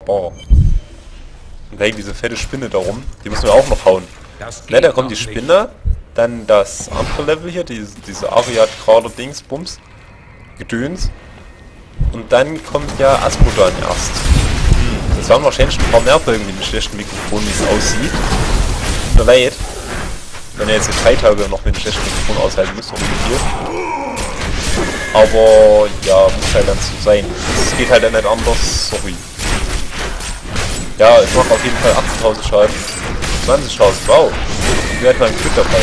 Oh. Und da hängt diese fette Spinne da rum. Die müssen wir auch noch hauen. Ne, da kommt die Spinne. Dann das andere Level hier, diese Ariat-Krater-Dings-Bums. Gedöns. Und dann kommt ja Asmodan erst. Das waren wahrscheinlich ein paar mehr Folgen mit dem schlechten Mikrofon, wie es aussieht. Tut mir leid. Wenn ihr jetzt 3 Tage noch mit dem schlechten Mikrofon aushalten müsst, umgekehrt. Aber ja, muss halt dann so sein. Es geht halt dann nicht anders, sorry. Ja, es macht auf jeden Fall 18.000 Schaden. 20.000, wow. Ich werde mal ein Glück dabei.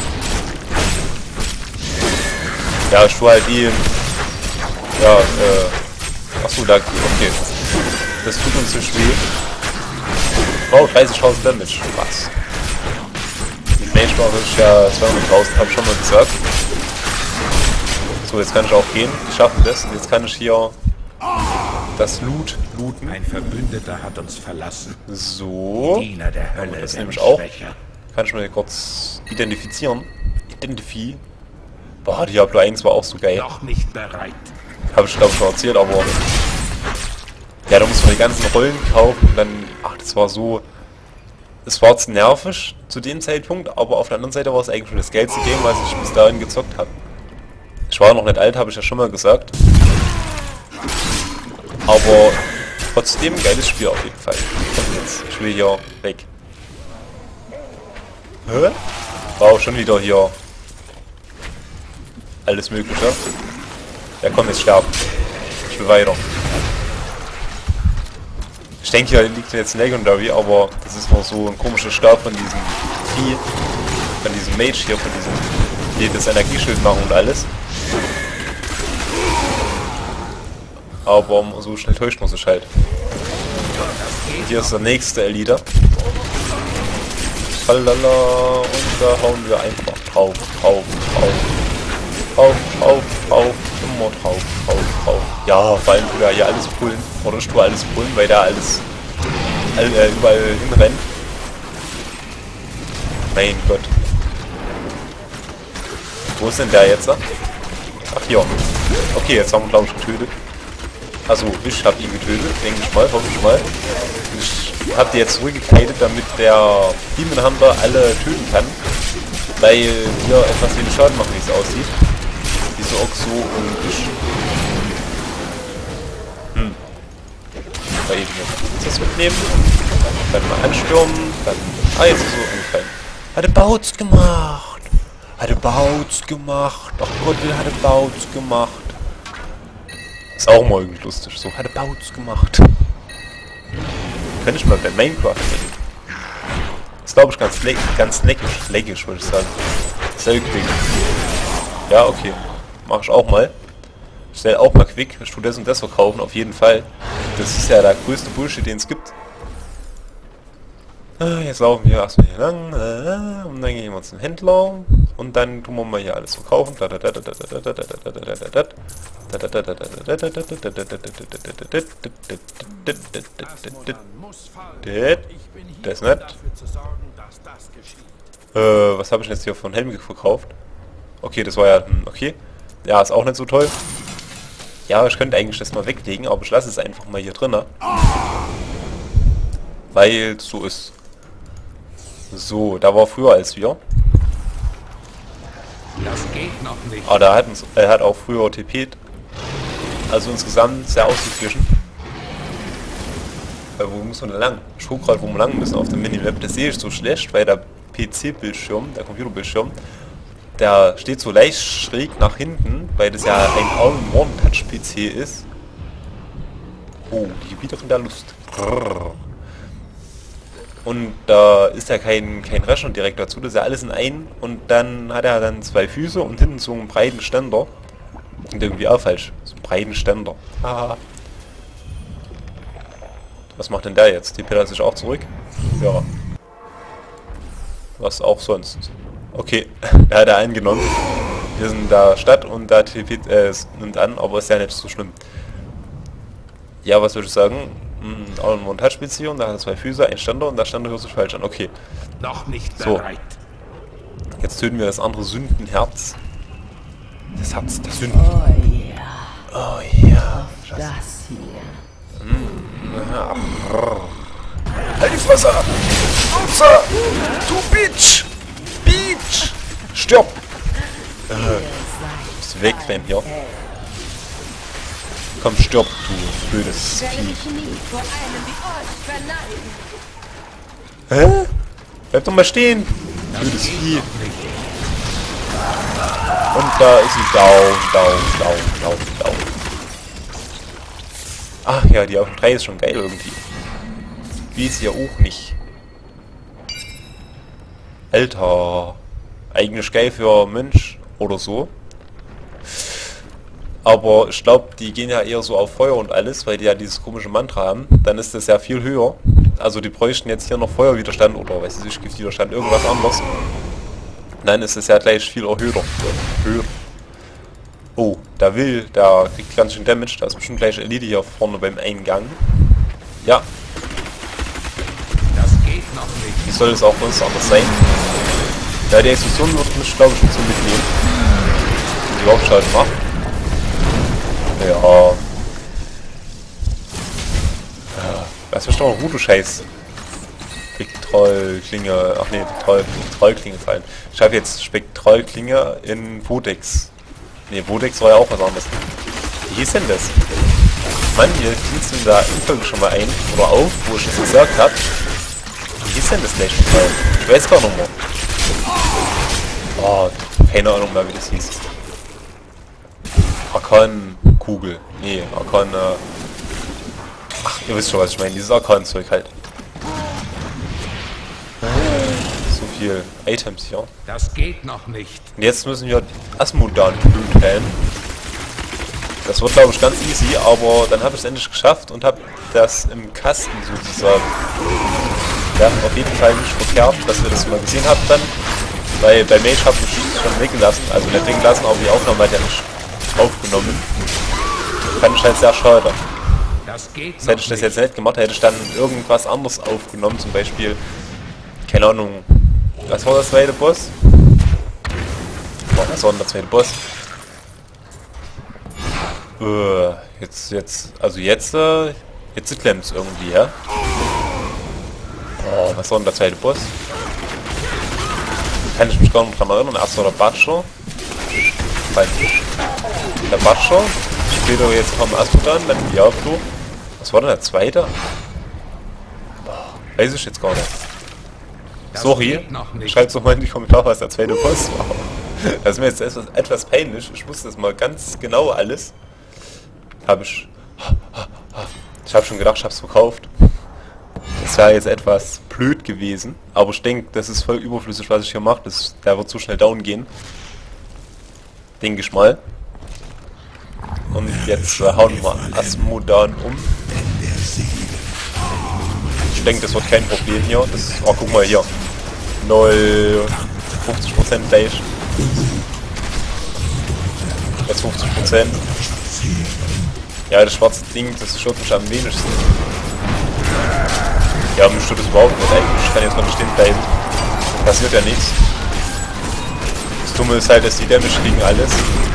Ja, ich tue halt die... Ja, achso, da, okay. Das tut uns nicht weh. Wow, 30.000 Damage. Was? Die Range war ich ja 200.000, habe ich schon mal gesagt. So, jetzt kann ich auch gehen. Ich schaffe das. Und jetzt kann ich hier das Loot looten. Ein Verbündeter hat uns verlassen. So. Diener der Hölle, Das nehme ich auch. Kann ich mir kurz identifizieren. Boah, Diablo 1 war auch so geil. Noch nicht bereit. Habe ich glaube schon erzählt, aber... Ja, da muss man die ganzen Rollen kaufen. Dann... Ach, das war so... Es war zu nervig zu dem Zeitpunkt, aber auf der anderen Seite war es eigentlich schon das geilste Game, was ich bis dahin gezockt habe. Ich war noch nicht alt, habe ich ja schon mal gesagt. Aber trotzdem ein geiles Spiel auf jeden Fall. Und jetzt, ich will hier weg. Hä? Wow, schon wieder hier alles Mögliche. Ja komm, jetzt sterben. Ich will weiter. Ich denke, hier liegt jetzt Legendary, aber das ist noch so ein komischer Stab von diesem Vieh. Von diesem Mage hier, von diesem... die das Energieschild machen und alles. Aber so schnell täuscht man sich halt. Und hier ist der nächste Elite. Falala, und da hauen wir einfach drauf, drauf, drauf. Drauf, drauf, drauf, immer drauf, drauf, drauf. Ja, vor allem tut er hier alles pullen. Oder ich tue alles pullen, weil da alles überall hinrennt. Mein Gott. Wo ist denn der jetzt? Ach hier. Okay, jetzt haben wir glaube ich getötet. Also ich habe ihn getötet, denke ich mal, hoffe ich mal. Ich habe die jetzt zurückgekleidet, damit der Demon Hunter alle töten kann. Weil hier etwas wenig Schaden macht, wie es aussieht. Diese Oxo und ich. Mal eben das mitnehmen. Dann mal anstürmen. Dann... Ah, jetzt ist so angefallen. Hat er Bautz gemacht. Hat er Bautz gemacht. Ach Gott, hat er Bautz gemacht. Ist auch mal irgendwie lustig. So, hat er Bautz gemacht. Könnte ich mal bei Minecraft reden. Ist glaube ich ganz leckisch, würde ich sagen. Selgding. Ja, okay. Mach ich auch mal. Ich stelle auch mal Quick. Ich tue das und das verkaufen, auf jeden Fall. Das ist ja der größte Bullshit, den es gibt. Jetzt laufen wir erstmal hier lang. Und dann gehen wir zum Händler. Und dann tun wir mal hier alles verkaufen. Das ist nett. Was habe ich jetzt hier von Helmig verkauft? Okay, das war ja... Okay. Ja, ist auch nicht so toll. Ja, ich könnte eigentlich das mal weglegen, aber ich lasse es einfach mal hier drin. Weil es so ist. So, da war früher als wir. Das geht noch nicht. Aber er hat auch früher TP't. Also insgesamt sehr ausgeglichen. Wo muss man denn lang? Ich gucke gerade, wo wir lang müssen auf dem Minimap. Das sehe ich so schlecht, weil der PC-Bildschirm, der Computerbildschirm, der steht so leicht schräg nach hinten, weil das ja ein All-in-One-Touch-PC ist. Oh, die Gebiete von der Lust. Und da ist ja kein Rechner direkt dazu, das ist ja alles in einen. Und dann hat er dann 2 Füße und hinten so einen breiten Ständer. Und irgendwie auch falsch. So einen breiten Ständer. Haha. Was macht denn der jetzt? Die pedert sich auch zurück? Ja. Was auch sonst. Okay, da hat er einen genommen. Wir sind in der Stadt und da nimmt an, aber ist ja nicht so schlimm. Ja, was würde ich sagen? All-in-One Touch-PC und da hat er 2 Füße, ein Ständer und der Ständer hört sich falsch an. Okay. Noch nicht So. bereit. Jetzt töten wir das andere Sündenherz. Das Herz der Sünden. Oh ja. Oh ja. Das hier. Halt die Fresse! Nutzer! Du Bitch! Bitch! Stirb! Musst wegrennen hier. Komm, stirb, du blödes Vieh. Hä? Bleib doch mal stehen! Blödes Vieh. Und da ist sie down. Ach ja, die auf dem 3 ist schon geil irgendwie. Wie ist ja auch nicht. Alter. Eigentlich geil für Mensch oder so. Aber ich glaube, die gehen ja eher so auf Feuer und alles, weil die ja dieses komische Mantra haben. Dann ist das ja viel höher. Also die bräuchten jetzt hier noch Feuerwiderstand oder weiß ich nicht, Giftwiderstand, irgendwas anderes. Dann ist es ja gleich viel erhöhter. Oh, der kriegt ganz schön Damage. Da ist bestimmt gleich Elite hier vorne beim Eingang. Ja. Das geht noch nicht. Wie soll es auch sonst anders sein? Ja, die Explosion wird mich, glaube ich, schon so mitnehmen. Die Laufschalt macht. Ja. Was ist doch ein Rudo-Scheiß? Spektralklinge. Ach nee, Spektralklinge fallen. Ich habe jetzt Spektralklinge in Vodex. Ne, Vodex war ja auch was anderes. Wie hieß denn das? Mann, hier fließt du da in Folge schon mal ein oder auf, wo ich das gesagt habe. Wie hieß denn das gleich schon mal? Ich weiß gar nicht mehr. Oh, keine Ahnung mehr, wie das hieß. Arkan-Kugel. Nee, Arkan, ach, ihr wisst schon, was ich meine. Dieses Arkan-Zeug halt. So viel Items hier. Das geht noch nicht. Und jetzt müssen wir Asmodan-Blut wählen. Das wird, glaube ich, ganz easy, aber dann habe ich es endlich geschafft und habe das im Kasten sozusagen. Ja, auf jeden Fall nicht verkehrt, dass ihr das mal gesehen habt dann. Weil bei Mage habe ich schon weggelassen, also nicht weggelassen, aber die Aufnahme hat ja nicht aufgenommen. Fand ich halt sehr schade. Das geht Hätte ich das jetzt nicht gemacht, hätte ich dann irgendwas anderes aufgenommen, zum Beispiel, keine Ahnung, was war der zweite Boss? Was war denn der zweite Boss? Jetzt klemmt's irgendwie, ja? Oh, was war denn der zweite Boss? Kann ich mich gar nicht dran erinnern. Erst war der Butcher. Der Butcher. Später jetzt kommen Asmodan, dann Diablo. Was war denn der zweite? Weiß ich jetzt gar nicht. Sorry, schreibt doch mal in die Kommentare, was der zweite Boss war. Das ist mir jetzt etwas peinlich. Ich wusste das mal ganz genau alles. Ich habe schon gedacht, ich habe es verkauft. Das wäre jetzt etwas blöd gewesen. Aber ich denke, das ist voll überflüssig, was ich hier mache. Der wird so schnell down gehen. Denke ich mal. Und jetzt hauen wir Asmodan um. Ich denke, das wird kein Problem hier. Oh, guck mal hier. 50% gleich. Jetzt 50%. Ja, das schwarze Ding, das stört mich am wenigsten. Ja, mich stört das überhaupt nicht eigentlich. Ich kann jetzt mal stehen bleiben. Passiert ja nichts. Das Dumme ist halt, dass die Damage kriegen alles.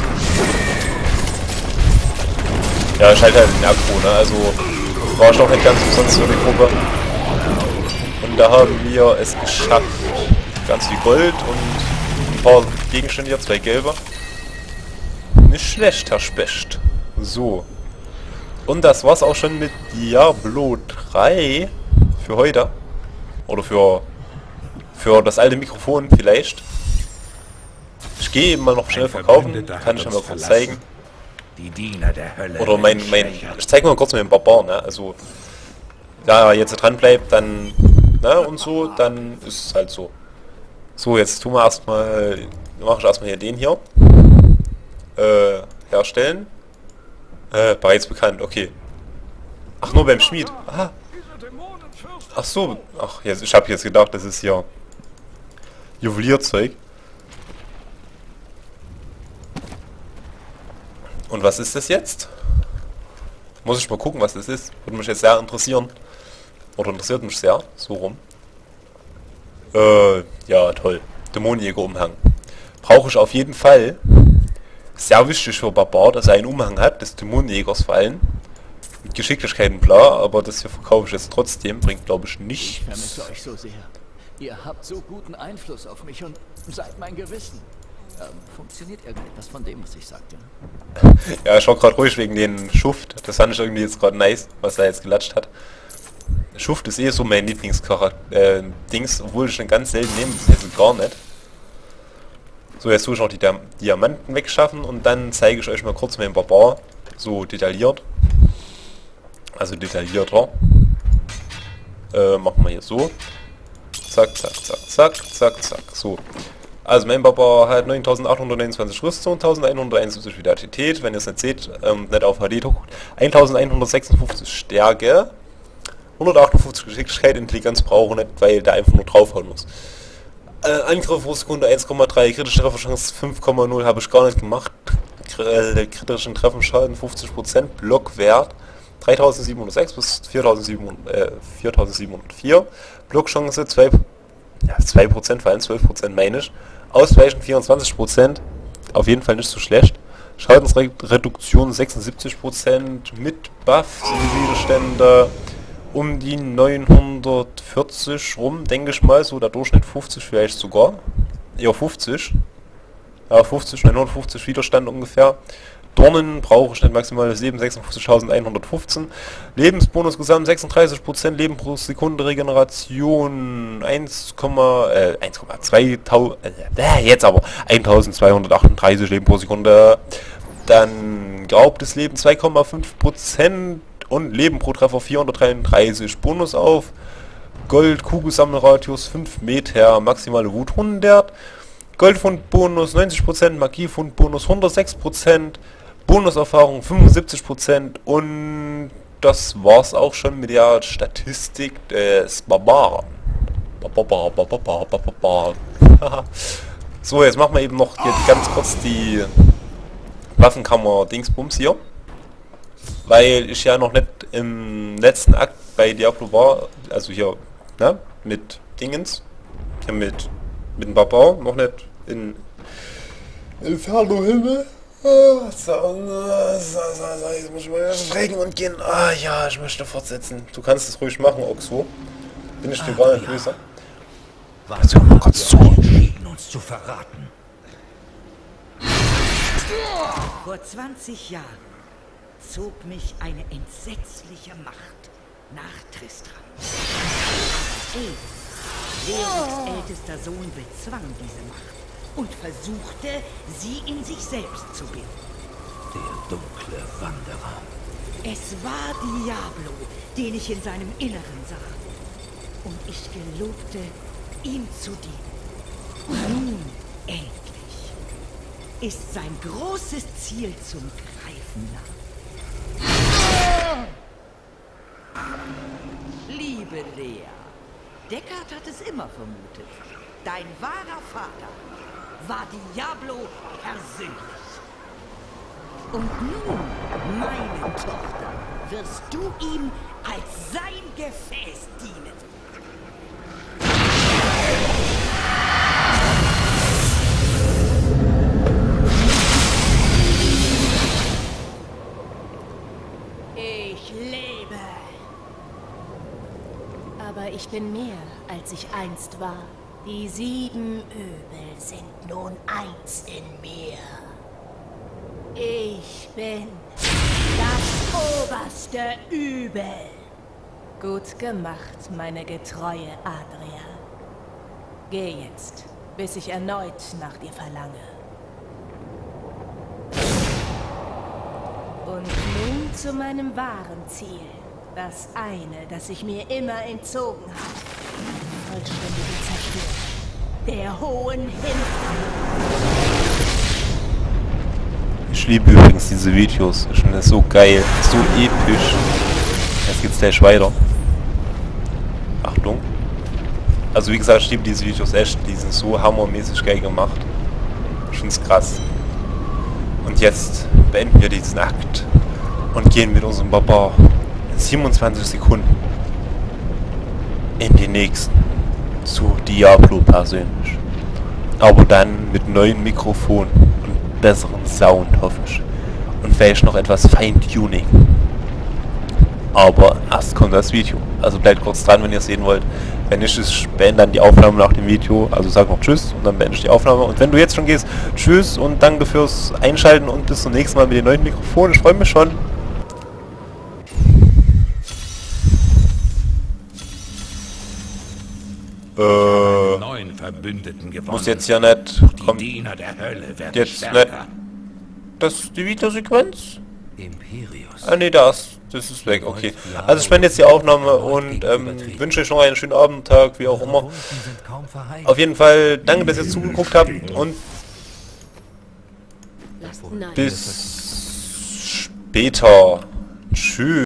Ja, ich halte halt den Akku, ne? Also war ich noch nicht ganz umsonst für die Gruppe. Und da haben wir es geschafft. Ganz viel Gold und ein paar Gegenstände hier, 2 gelbe. Nicht schlecht, Herr Specht. So. Und das war's auch schon mit Diablo 3 für heute. Oder für das alte Mikrofon vielleicht. Ich gehe eben mal noch schnell verkaufen. Kann ich ja mal kurz zeigen. Die Diener der Hölle. Oder ich zeige mal kurz mit dem Barbar, ne? Also, da jetzt dran bleibt, dann, ne, und so, dann ist es halt so. So, jetzt mache ich erstmal hier den hier. Herstellen. Bereits bekannt, okay. Ach, nur beim Schmied. Aha. Ach so. Ach, jetzt, ich habe jetzt gedacht, das ist hier Juwelierzeug. Und was ist das jetzt? Muss ich mal gucken, was das ist. Würde mich jetzt sehr interessieren. Oder interessiert mich sehr. So rum. Ja, toll. Dämonenjäger-Umhang. Brauche ich auf jeden Fall. Sehr wichtig für Barbar, dass er einen Umhang hat, des Dämonenjägers vor allem. Mit Geschicklichkeiten bla, aber das hier verkaufe ich jetzt trotzdem, bringt glaube ich Ich nichts. vermisse euch so sehr. Ihr habt so guten Einfluss auf mich und seid mein Gewissen. Funktioniert irgendetwas von dem, was ich sagte? Ja, ich war gerade ruhig wegen den Schuft. Das fand ich irgendwie jetzt gerade nice, was er jetzt gelatscht hat. Schuft ist eh so mein Lieblingscharakter, Dings, obwohl ich ihn ganz selten nehme, also gar nicht. So, jetzt tue ich noch die Diamanten wegschaffen und dann zeige ich euch mal kurz meinen Barbar. So detailliert. Also detaillierter. Machen wir hier so. Zack, zack, zack, zack, zack, zack. So. Also mein Barbar hat 9829 Rüstung, 1171 Vitalität, wenn ihr es nicht seht, nicht auf HD guckt, 1156 Stärke, 158 Geschicklichkeit, Intelligenz brauche ich nicht, weil der einfach nur draufhauen muss. Angriff pro Sekunde 1,3, kritische Trefferchance 5,0 habe ich gar nicht gemacht, kritischen Treffenschaden 50%, Blockwert 3706 bis 4704, Blockchance 2% fallen, 12% meine ich. Ausweichen 24%, auf jeden Fall nicht so schlecht. Schadensreduktion 76%, mit Buff sind die Widerstände um die 940 rum, denke ich mal, so der Durchschnitt 50 vielleicht sogar. Ja, 50. Ja, 50, 950 Widerstand ungefähr. Dornen brauche ich nicht, maximal 56.115. Lebensbonus gesamt 36%, Leben pro Sekunde, Regeneration 1238 Leben pro Sekunde. Dann geraubtes Leben 2,5% und Leben pro Treffer 433. Bonus auf Gold, Kugelsammelradius 5 Meter, maximale Wut 100. Goldfundbonus 90%, Magiefundbonus 106%. Bonuserfahrung 75% und das war's auch schon mit der Statistik des Barbaren. So, jetzt machen wir eben noch hier ganz kurz die Waffenkammer-Dingsbums hier. Weil ich ja noch nicht im letzten Akt bei Diablo war, also hier, ne, mit Dingens, hier mit dem Barbar, noch nicht in Inferno Himmel. Jetzt muss ich mal schrägen und gehen. Ah ja, ich möchte fortsetzen. Du kannst es ruhig machen, Oxo. Bin ich dir gar nicht böse. Was haben wir entschieden, uns zu verraten? Vor 20 Jahren zog mich eine entsetzliche Macht nach Tristram. Aber Leons ältester Sohn bezwang diese Macht und versuchte, sie in sich selbst zu bilden. Der dunkle Wanderer. Es war Diablo, den ich in seinem Inneren sah. Und ich gelobte, ihm zu dienen. Nun, endlich, ist sein großes Ziel zum Greifen nah. Liebe Lea, Deckard hat es immer vermutet. Dein wahrer Vater war Diablo persönlich. Und nun, meine Tochter, wirst du ihm als sein Gefäß dienen. Ich lebe. Aber ich bin mehr, als ich einst war. Die 7 Übel sind nun eins in mir. Ich bin das oberste Übel. Gut gemacht, meine getreue Adria. Geh jetzt, bis ich erneut nach dir verlange. Und nun zu meinem wahren Ziel. Das eine, das sich mir immer entzogen hat. Vollständige Zerstörung der hohen Himmel. Ich liebe übrigens diese Videos. Ich finde das so geil, so episch. Jetzt geht's gleich weiter. Achtung. Also wie gesagt, ich liebe diese Videos echt. Die sind so hammermäßig geil gemacht. Ich finde es krass. Und jetzt beenden wir diesen Akt und gehen mit unserem Barbar in 27 Sekunden in den nächsten zu Diablo persönlich. Aber dann mit neuen Mikrofonen und besseren Sound, hoffe ich. Und vielleicht noch etwas Feintuning. Aber erst kommt das Video. Also bleibt kurz dran, wenn ihr es sehen wollt. Wenn nicht, ich beende dann die Aufnahme nach dem Video. Also sag noch Tschüss und dann beende ich die Aufnahme. Und wenn du jetzt schon gehst, Tschüss und danke fürs Einschalten und bis zum nächsten Mal mit dem neuen Mikrofon. Ich freue mich schon. Neuen Verbündeten gewonnen. Muss jetzt ja nicht. Die Kommt Diener der Hölle werden jetzt stärker. nicht. Das ist die Videosequenz? Imperius. Ah ne, das ist weg, okay. Also ich beende jetzt die Aufnahme und wünsche euch noch einen schönen Abend, Tag, wie auch immer. Sind kaum verheilt. Auf jeden Fall danke, dass ihr zugeguckt habt und Lasst nein. bis später. Tschüss.